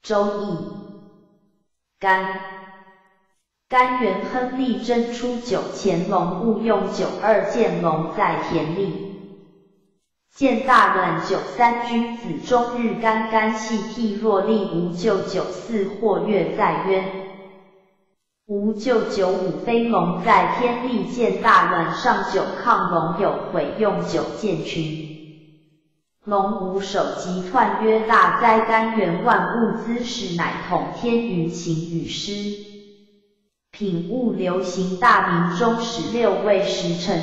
周易干元亨利贞初9乾隆戊用92建龙在田里。建大卵93君子终日干系替若利无咎94或月在渊。无咎95飞龙在天利建大卵上9亢龙有悔用9建群。龙无首集彖曰大灾干元万物滋事乃统天云行雨施。品物流行大明中16位时辰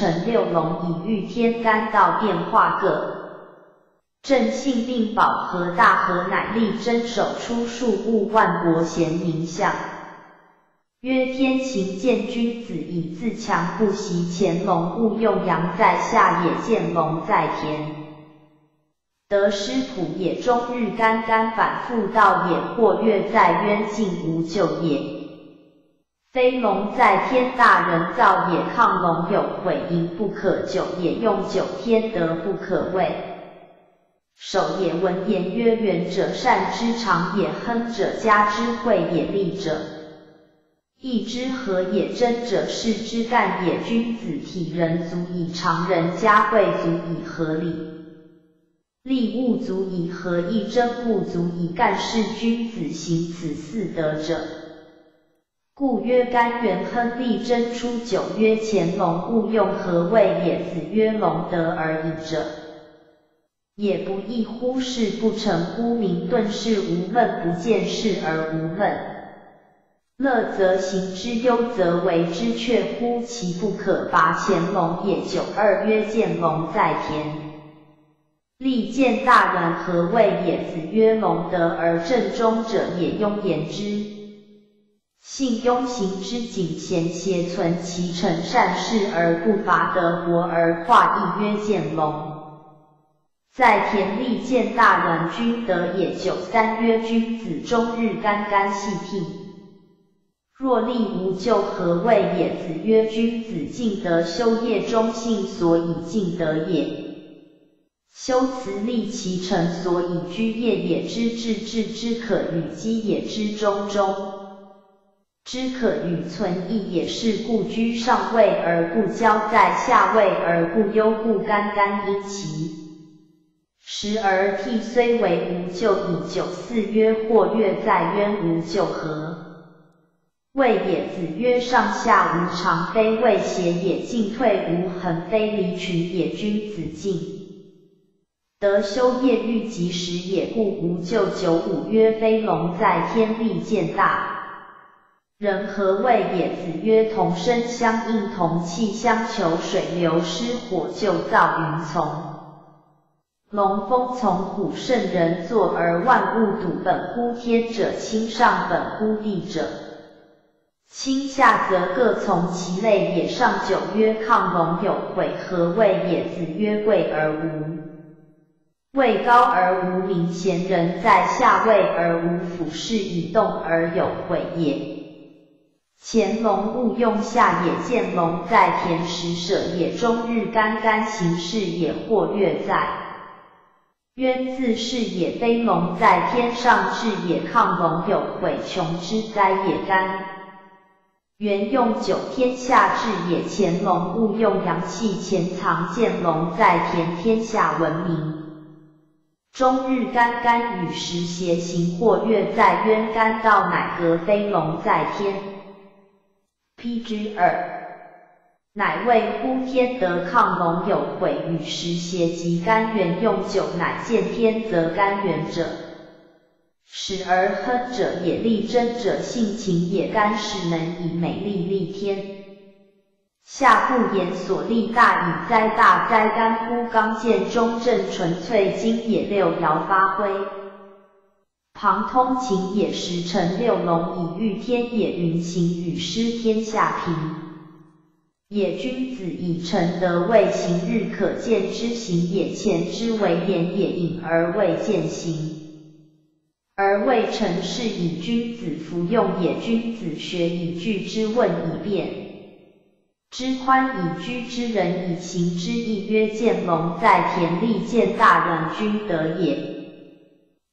6龙以御天干道变化各。正性并保和大和乃力争手出数物万国贤明相。曰天行健君子以自强不息乾隆勿用阳在下也见龙在田。得失土也终日干反复道也或月在渊尽无咎也。飞龙在天大人造也亢龙有悔淫不可久也用9天德不可畏。守也文言曰远者善之长也亨者嘉之惠也利者。义之和也真者士之干也君子体人足以常人嘉惠足以合理。利物足以合义真物足以干是君子行此4德者。故曰干元亨利贞初9曰乾隆勿用何谓也子曰龙德而已者。也不亦乎是不成乎名顿是无闷不见事而无闷。乐则行之忧则为之却乎其不可拔乾隆也92曰见龙在田。利见大卵何谓也子曰龙德而正中者也庸言之。性庸行之谨贤邪存其成善事而不伐得活而化亦曰见龙。在田利见大卵君德也93曰君子终日干系替。若利无咎何谓也子曰君子尽德修业中性所以尽德也。修辞利其成所以居业也之之可与积也之中之可与存义也是故居上位而不骄在下位而不忧故干因其时而替虽为无咎以94曰或月在渊无咎何。谓也子曰上下无常非谓邪也进退无恒非离群也君子尽。得修业欲及时也故无咎95曰飞龙在天利见大人何谓也子曰同声相应同气相求水流失火就造云从。龙风从虎圣人作而万物笃本乎天者亲上本乎地者。亲下则各从其类也上9曰亢龙有悔何谓也子曰贵而无。位高而无名贤人在下位而无俯视以动而有悔也。乾隆勿用下也见龙在田时舍也终日干行事也或月在渊自是也飞龙在天上至也亢龙有悔穷之灾也干元用9天下至也乾隆勿用阳气潜藏见龙在田天下闻名。终日干与时邪行或月在渊干道乃革飞龙在天。P 之2乃谓乎天德亢龙有悔与时邪及干元用9乃见天则干元者。始而亨者也利贞者性情也干时能以美丽利天。下不言所立大以灾大灾干乎刚健中正纯粹精也6爻发挥。旁通情也时辰6龙以御天也运行雨施天下平。也君子以成德为行日可见之行也前之为言也隐而未见行。而未成事以君子服用也君子学以具之问以辩。知宽以居之人以行之意曰见龙在田利见大卵君德也。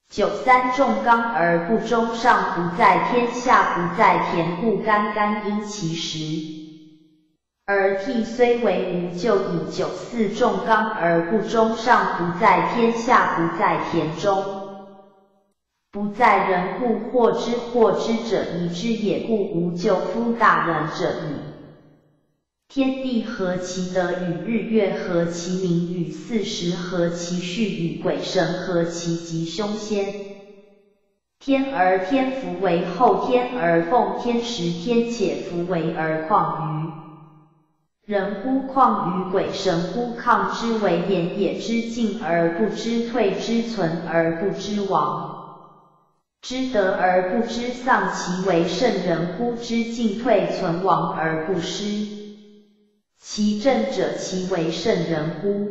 93重刚而不中上，不在天下不在田，故干干因其实。而替虽为无咎，以94重刚而不中上，不在天下不在田中，不在人，故获之者宜之也，故无咎夫大人者矣。天地合其德，与日月合其明，与40合其序，与鬼神合其吉凶先。天而天福为后，天而奉天时，天且福为而况于人乎？况于鬼神乎？抗之为言也，知进而不知退，知存而不知亡，知得而不知丧，其为圣人乎？知进退存亡而不失其正者，其为圣人乎？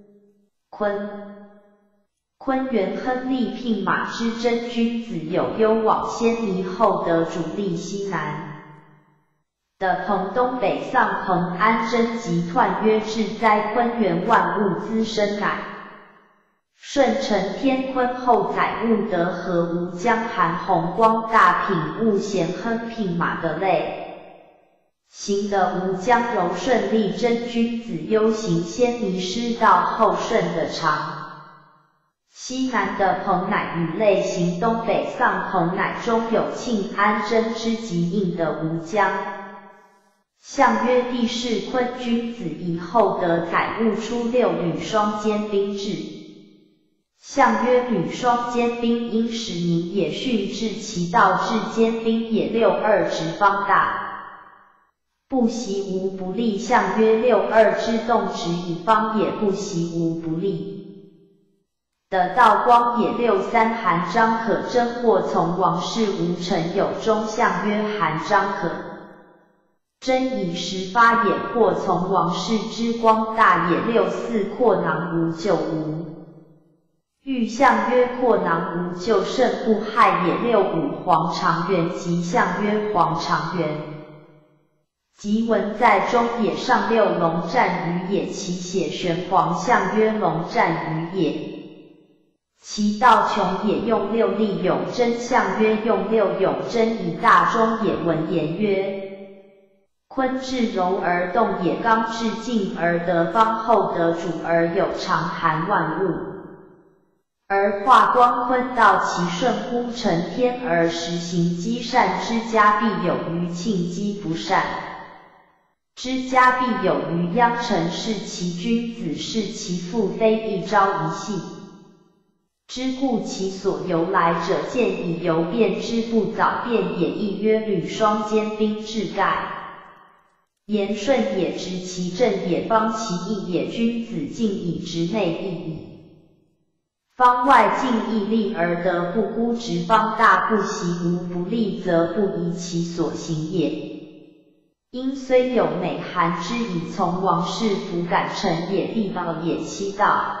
坤元亨利聘马之真君子，有攸往先离后，得主立西南的彭东北丧彭安贞吉彖曰至哉，坤元万物滋生乃顺承天坤后载物德和无江寒洪光大品物贤亨聘马的类行的无江柔顺利真君子忧行先离师道后顺的长西南的彭乃与类行东北丧彭乃中有庆安贞之极应的无江。相曰帝释坤君子以后得载物出6旅双肩兵制。相曰旅双肩兵因使民也，训至其道至肩兵也。62直方大，不习无不利。相曰62之动直以方也，不习无不利。的道光也。63韩章可真或从王室无臣有中。相曰韩章可真以时发也，或从王室之光大也。64阔囊无咎无欲。相曰阔囊无咎，甚不害也。65黄长元吉。相曰黄长元吉，文在中也。上6龙战于野，其血玄黄。相曰龙战于野，其道穷也。用6立永贞。相曰用6永贞以大中也。文言曰坤至柔而动也，刚至静而得方，后得主而有常，含万物而化光。坤道其顺乎？承天而实行积善之家，必有余；庆积不善之家，必有余。殃臣是其君子，是其父，非一朝一夕之故，其所由来者，见以由变之，不早变也。亦曰履双肩兵制盖言顺也，直其正也，方其义也。君子敬以直内义矣，方外敬义利而得不孤直。方大不习无不利，则不宜其所行也。因虽有美韩之以从王室弗感成也，地道也。7道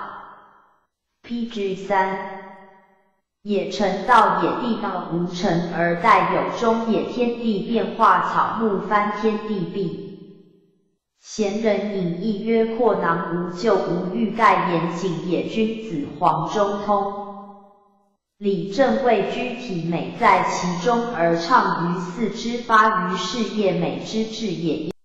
PG3 也。成道也，地道无成而带有中也。天地变化，草木翻天地闭。贤人隐逸曰阔囊无咎无欲，盖严谨也。君子黄中通理正位，居体美在其中，而畅于四肢，发于事业，美之至也。